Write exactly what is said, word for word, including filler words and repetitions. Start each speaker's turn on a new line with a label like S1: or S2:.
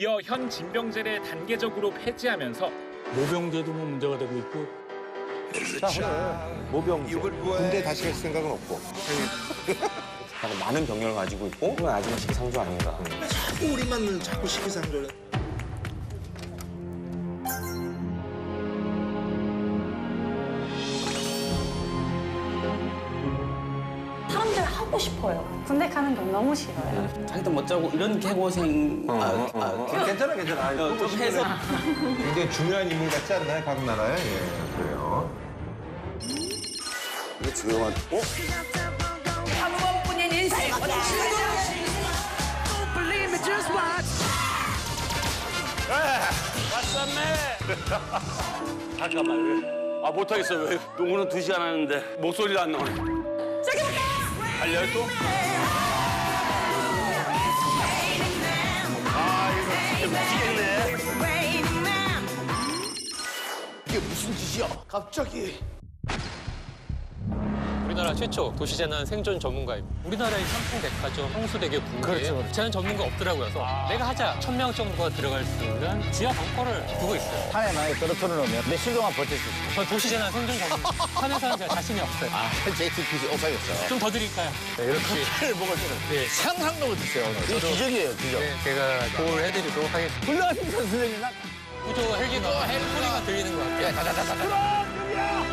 S1: 이어 현 징병제를 단계적으로 폐지하면서
S2: 모병제도 뭐 문제가 되고 있고.
S3: 자, 그래. 모병제. 군대 다시 갈 생각은 없고.
S4: 많은 병력을 가지고 있고 그건 아직은 시기상조 아닌가.
S5: 자꾸 우리만 자꾸 시기상조를.
S6: 사람들 하고 싶어요. 군대 가는 거 너무 싫어요.
S4: 자기도 못 자고 이런 개고생
S3: 어,
S4: 아,
S3: 어,
S4: 아,
S3: 어. 괜찮아, 괜찮아. 아이,
S4: 어, 좀 해서
S3: 굉장히 중요한 인물 같지 않나요, 각 나라에? 예, 그래요.
S4: 이게 중요한 어?
S7: 한 번뿐인 인생
S8: 잠깐만 왜? 아 못하겠어 왜? 농구는 두 시간 하는데 목소리가 안 나오네. 달려요 또? 아 이거 진짜 미치겠네.
S5: 이게 무슨 짓이야? 갑자기.
S9: 우리나라 최초 도시재난 생존 전문가입니다. 우리나라의 삼풍백화점, 성수대교 붕괴
S2: 그렇죠.
S9: 재난 전문가 없더라고요. 그래서
S8: 아.
S9: 내가 하자. 천 명 정도가 들어갈 수 있는 지하 벙커를 두고 있어요.
S2: 탄에 많이 떨어뜨려 놓으면 며칠 동안 버틸 수 있어요.
S9: 전 도시재난 생존 전문가. 산에서는 제가 자신이 없어요.
S2: 아, 제이티피씨 없어졌어.
S9: 좀 더 드릴까요?
S2: 네, 이렇게 칼을 먹을 때는
S9: 네.
S2: 상상도 못했어요. 이거 기적이에요, 기적.
S9: 네, 제가 도움을 해드리도록 하겠습니다.
S2: 훌륭하십니다, 선생님.
S9: 구조 헬기가 소리가 들리는 것 같아요.
S2: 다다다다다.